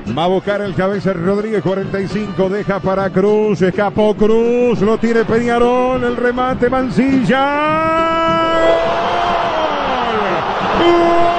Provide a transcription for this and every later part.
Va a buscar el cabeza Rodríguez, 45, deja para Cruz, escapó Cruz, lo tiene Peñarol, el remate Mancilla. ¡Gol!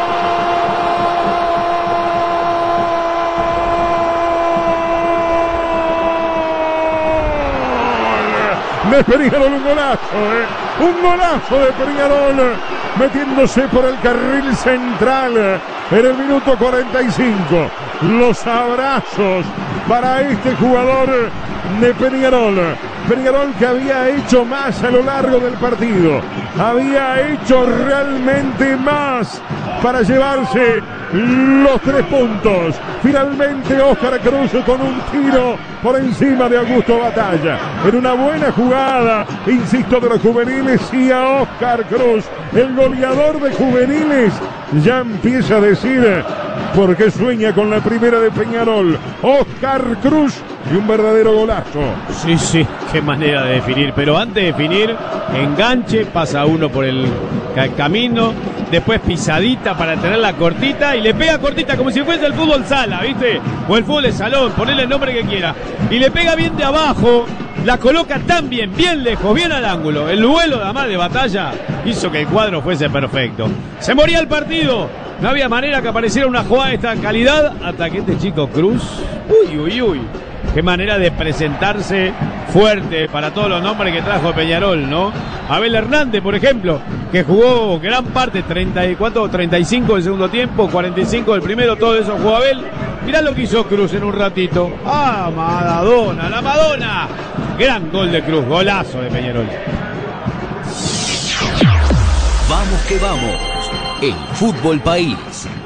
De Peñarol, un golazo de Peñarol, metiéndose por el carril central en el minuto 45. Los abrazos para este jugador de Peñarol. Peñarol que había hecho más a lo largo del partido, había hecho realmente más para llevarse los 3 puntos. Finalmente Óscar Cruz con un tiro por encima de Augusto Batalla, en una buena jugada, insisto, de los juveniles, y a Óscar Cruz, el goleador de juveniles, ya empieza a decir por qué sueña con la primera de Peñarol. Óscar Cruz, y un verdadero golazo. Sí, qué manera de definir, pero antes de definir, enganche, pasa uno por el camino, después pisadita para tenerla cortita, y le pega cortita como si fuese el fútbol sala, ¿viste? O el fútbol de salón, ponele el nombre que quiera, y le pega bien de abajo, la coloca tan bien lejos, bien al ángulo. El vuelo además de Batalla hizo que el cuadro fuese perfecto. Se moría el partido, no había manera que apareciera una jugada de esta calidad, hasta que este chico Cruz, uy, qué manera de presentarse fuerte para todos los nombres que trajo Peñarol, ¿no? Abel Hernández, por ejemplo, que jugó gran parte, 35 del segundo tiempo, 45 del primero, todo eso jugó Abel. Mirá lo que hizo Cruz en un ratito. ¡Ah, Maradona, la Madonna! Gran gol de Cruz, golazo de Peñarol. Vamos que vamos, el Fútbol País.